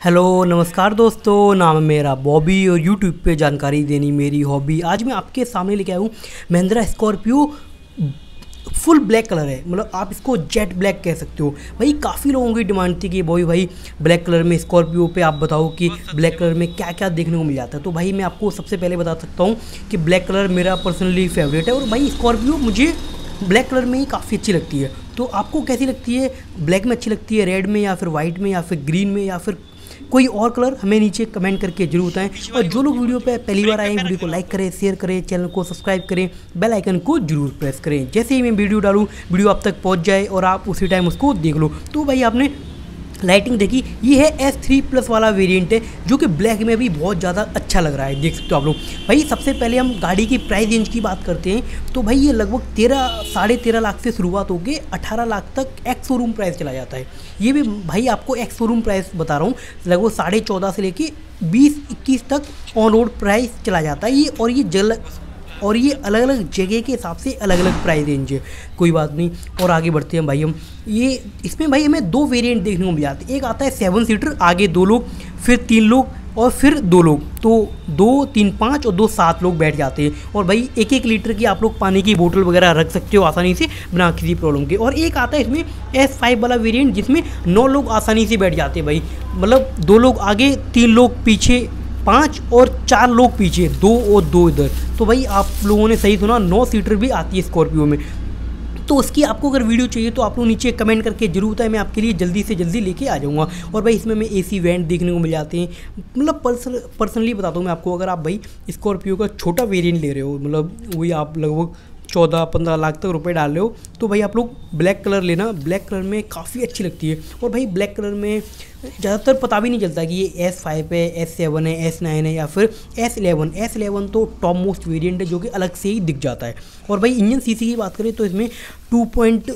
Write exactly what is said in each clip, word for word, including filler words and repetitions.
Hello नमस्कार दोस्तों, नाम है मेरा बॉबी और यूट्यूब पे जानकारी देनी मेरी हॉबी। आज मैं आपके सामने लेके आया हूँ Mahindra Scorpio. Full black colour है, मतलब आप इसको जेट ब्लैक कह सकते हो। भाई काफ़ी लोगों की डिमांड थी कि भाई भाई ब्लैक कलर में स्कॉर्पियो पे आप बताओ कि ब्लैक कलर में क्या क्या देखने को मिल जाता है। तो भाई मैं आपको सबसे पहले बता सकता हूँ कि ब्लैक कलर मेरा पर्सनली फेवरेट है और भाई स्कॉर्पियो मुझे ब्लैक कलर में ही काफ़ी अच्छी लगती है। तो आपको कैसी लगती है? ब्लैक में अच्छी लगती है, रेड में, या फिर वाइट में, या फिर ग्रीन में, या फिर कोई और कलर? हमें नीचे कमेंट करके जरूर बताएं। और जो लोग वीडियो पे पहली बार आए वीडियो को लाइक करें, शेयर करें, चैनल को सब्सक्राइब करें, बेल आइकन को जरूर प्रेस करें। जैसे ही मैं वीडियो डालूं वीडियो आप तक पहुंच जाए और आप उसी टाइम उसको देख लो। तो भाई आपने लाइटिंग देखी, ये है एस थ्री प्लस वाला वेरिएंट है जो कि ब्लैक में भी बहुत ज़्यादा अच्छा लग रहा है, देख सकते हो आप लोग। भाई सबसे पहले हम गाड़ी की प्राइस रेंज की बात करते हैं तो भाई ये लगभग तेरह साढ़े तेरह लाख से शुरुआत होकर अठारह लाख तक एक्स शोरूम प्राइस चला जाता है। ये भी भाई आपको एक्स शोरूम प्राइस बता रहा हूँ, लगभग साढ़े चौदह से लेके बीस इक्कीस तक ऑन रोड प्राइस चला जाता है ये। और ये जल और ये अलग अलग जगह के हिसाब से अलग अलग प्राइस रेंज है, कोई बात नहीं। और आगे बढ़ते हैं भाई हम। ये इसमें भाई हमें दो वेरिएंट देखने को मिल जाते हैं। एक आता है सेवन सीटर, आगे दो लोग, फिर तीन लोग और फिर दो लोग। तो दो तीन पाँच और दो सात लोग बैठ जाते हैं। और भाई एक एक लीटर की आप लोग पानी की बोतल वगैरह रख सकते हो आसानी से बिना किसी प्रॉब्लम के। और एक आता है इसमें एस फाइव वाला वेरिएंट जिसमें नौ लोग आसानी से बैठ जाते हैं भाई, मतलब दो लोग आगे, तीन लोग पीछे, पाँच और चार लोग पीछे, दो और दो इधर। तो भाई आप लोगों ने सही सुना, नौ सीटर भी आती है स्कॉर्पियो में। तो उसकी आपको अगर वीडियो चाहिए तो आप लोग नीचे कमेंट करके जरूर बताएं, मैं आपके लिए जल्दी से जल्दी लेके आ जाऊँगा। और भाई इसमें मैं एसी वेंट देखने को मिल जाते हैं। मतलब पर्सन पर्सनली बताता हूँ मैं आपको, अगर आप भाई स्कॉर्पियो का छोटा वेरिएंट ले रहे हो, मतलब वही आप लगभग चौदह पंद्रह लाख तक रुपए डाल रहे हो, तो भाई आप लोग ब्लैक कलर लेना। ब्लैक कलर में काफ़ी अच्छी लगती है। और भाई ब्लैक कलर में ज़्यादातर पता भी नहीं चलता कि ये एस फाइव है, एस सेवन है, एस नाइन है या फिर एस इलेवन। एस इलेवन तो टॉप मोस्ट वेरिएंट है जो कि अलग से ही दिख जाता है। और भाई इंजन सीसी की बात करें तो इसमें two point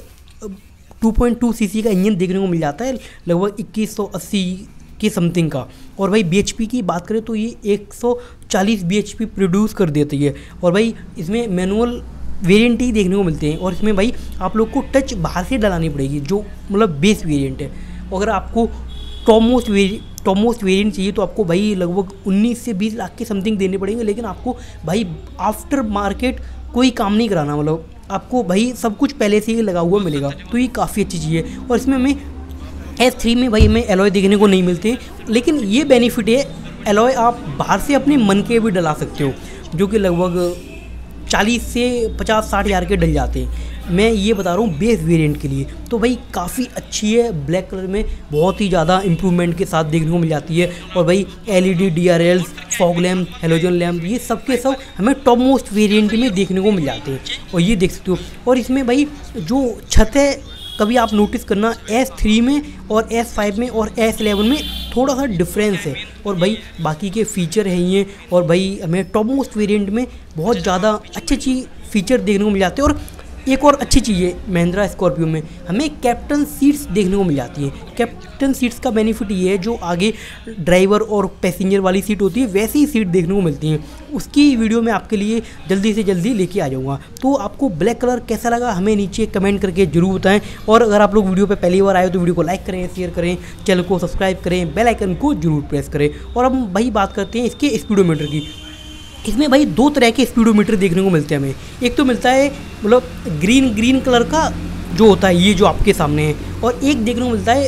two point two CC सी का इंजन देखने को मिल जाता है, लगभग इक्कीस सौ अस्सी की समथिंग का। और भाई बी एच पी की बात करें तो ये एक सौ चालीस बी एच पी प्रोड्यूस कर देती है। और भाई इसमें मैनुअल वेरिएंट ही देखने को मिलते हैं। और इसमें भाई आप लोग को टच बाहर से डलानी पड़ेगी, जो मतलब बेस वेरिएंट है। अगर आपको top most vari top most variant चाहिए तो आपको भाई लगभग उन्नीस से बीस लाख के समथिंग देने पड़ेंगे। लेकिन आपको भाई आफ्टर मार्केट कोई काम नहीं कराना, मतलब आपको भाई सब कुछ पहले से ही लगा हुआ मिलेगा। तो ये काफ़ी अच्छी चीज़ है। और इसमें हमें एस थ्री में भाई हमें एलॉय देखने को नहीं मिलते, लेकिन ये बेनिफिट है, एलॉय आप बाहर से अपने मन के भी डला सकते हो, जो कि लगभग चालीस से पचास साठ हज़ार के डल जाते हैं। मैं ये बता रहा हूँ बेस वेरिएंट के लिए। तो भाई काफ़ी अच्छी है, ब्लैक कलर में बहुत ही ज़्यादा इम्प्रूवमेंट के साथ देखने को मिल जाती है। और भाई LED, DRLs, fog lamp, halogen lamp, ये सब के सब हमें टॉप मोस्ट वेरिएंट में देखने को मिल जाते हैं। और ये देख सकते हो। और इसमें भाई जो छत है, कभी आप नोटिस करना, एस थ्री में और एस फाइव में और एस इलेवन में थोड़ा सा डिफरेंस है। और भाई बाकी के फीचर हैं ये। और भाई हमें टॉप मोस्ट वेरिएंट में बहुत ज़्यादा अच्छी अच्छी फीचर देखने को मिल जाते हैं। और एक और अच्छी चीज़ है महिंद्रा स्कॉर्पियो में, हमें कैप्टन सीट्स देखने को मिल जाती है। कैप्टन सीट्स का बेनिफिट ये है, जो आगे ड्राइवर और पैसेंजर वाली सीट होती है वैसी ही सीट देखने को मिलती हैं। उसकी वीडियो मैं आपके लिए जल्दी से जल्दी लेके आ जाऊँगा। तो आपको ब्लैक कलर कैसा लगा हमें नीचे कमेंट करके जरूर बताएं। और अगर आप लोग वीडियो पे पहली बार आए तो वीडियो को लाइक करें, शेयर करें, चैनल को सब्सक्राइब करें, बेल आइकन को जरूर प्रेस करें। और अब भाई बात करते हैं इसके स्पीडोमीटर की। इसमें भाई दो तरह के स्पीडोमीटर देखने को मिलते हैं हमें। एक तो मिलता है मतलब ग्रीन ग्रीन कलर का जो होता है, ये जो आपके सामने है। और एक देखने को मिलता है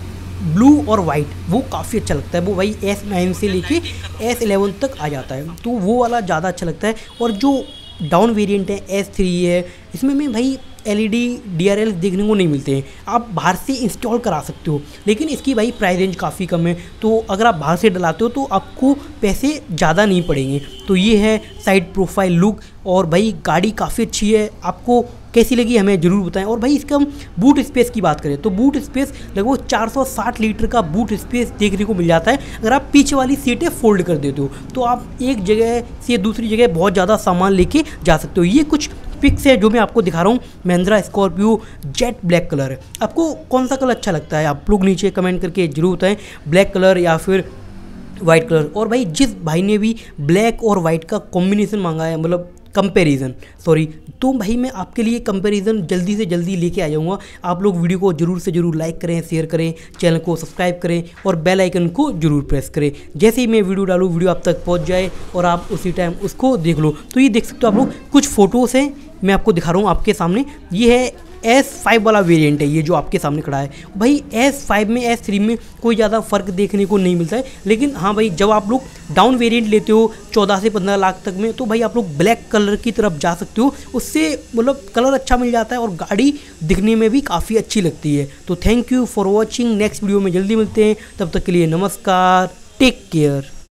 ब्लू और वाइट, वो काफ़ी अच्छा लगता है। वो भाई एस नाइन से लेके एस इलेवन तक आ जाता है, तो वो वाला ज़्यादा अच्छा लगता है। और जो डाउन वेरिएंट है एस थ्री है, इसमें में भाई एलईडी, डीआरएल देखने को नहीं मिलते हैं। आप बाहर से इंस्टॉल करा सकते हो, लेकिन इसकी भाई प्राइस रेंज काफ़ी कम है। तो अगर आप बाहर से डलाते हो तो आपको पैसे ज़्यादा नहीं पड़ेंगे। तो ये है साइड प्रोफाइल लुक। और भाई गाड़ी काफ़ी अच्छी है, आपको कैसी लगी हमें ज़रूर बताएं। और भाई इसका हम बूट स्पेस की बात करें तो बूट स्पेस लगभग चार सौ साठ लीटर का बूट स्पेस देखने को मिल जाता है। अगर आप पीछे वाली सीटें फोल्ड कर देते हो तो आप एक जगह से दूसरी जगह बहुत ज़्यादा सामान लेके जा सकते हो। ये कुछ पिक्स है जो मैं आपको दिखा रहा हूँ। Mahindra Scorpio jet black colour है। आपको कौन सा कलर अच्छा लगता है आप लोग नीचे कमेंट करके जरूर बताएं, ब्लैक कलर या फिर वाइट कलर। और भाई जिस भाई ने भी ब्लैक और वाइट का कॉम्बिनेशन मांगा है, मतलब कंपैरिजन सॉरी तो भाई मैं आपके लिए कंपैरिजन जल्दी से जल्दी लेके आ जाऊँगा। आप लोग वीडियो को जरूर से जरूर लाइक करें, शेयर करें, चैनल को सब्सक्राइब करें और बेल आइकन को जरूर प्रेस करें। जैसे ही मैं वीडियो डालूँ वीडियो आप तक पहुँच जाए और आप उसी टाइम उसको देख लो। तो ये देख सकते हो आप लोग, कुछ फ़ोटोज़ हैं मैं आपको दिखा रहा हूँ आपके सामने। ये है एस फाइव वाला वेरिएंट है, ये जो आपके सामने खड़ा है भाई। एस फाइव में एस थ्री में कोई ज़्यादा फ़र्क देखने को नहीं मिलता है, लेकिन हाँ भाई जब आप लोग डाउन वेरिएंट लेते हो चौदह से पंद्रह लाख तक में, तो भाई आप लोग ब्लैक कलर की तरफ जा सकते हो। उससे मतलब कलर अच्छा मिल जाता है और गाड़ी दिखने में भी काफ़ी अच्छी लगती है। तो thank you for watching, next video में जल्दी मिलते हैं, तब तक के लिए नमस्कार, टेक केयर।